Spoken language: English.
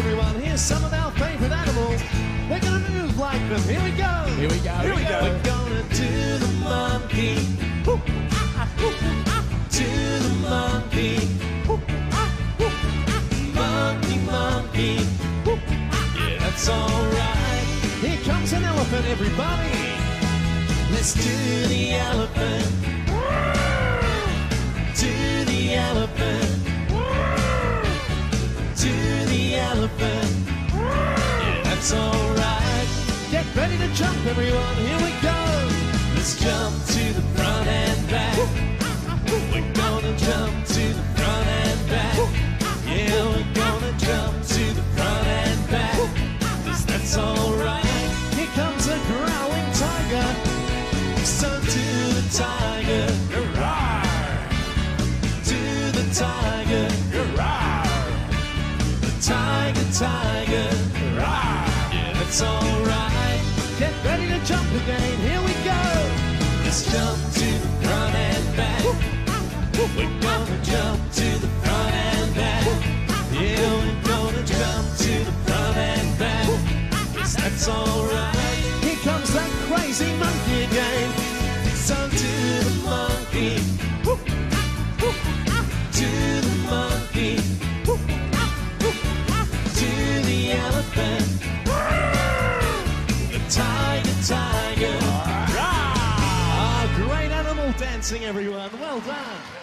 everyone. Here's some of our favourite animals. We're going to move like them. Here we go. Here we go. Here we go. We're going to do the monkey. Do the monkey. Monkey, monkey. Yeah, that's alright. Here comes an elephant, everybody. Let's do the elephant. Do the elephant. Do the elephant. Yeah, that's alright. Get ready to jump, everyone. Here we go. Let's jump to the front and back. We're gonna jump to the front and back. Yeah, we're gonna jump to the front and back. 'Cause that's alright. Here comes a growling tiger. So to the tiger. To the tiger. The tiger, tiger. Yeah, that's alright. Get ready to jump again. Here we go. Let's jump to the front and back. We're gonna jump to the front and back. Yeah, we're gonna jump to the front and back. 'Cause that's alright. Here comes that crazy monkey again. So to the monkey. To the monkey. To the elephant. The tiger, tiger. Ah, great animal dancing, everyone. Well done.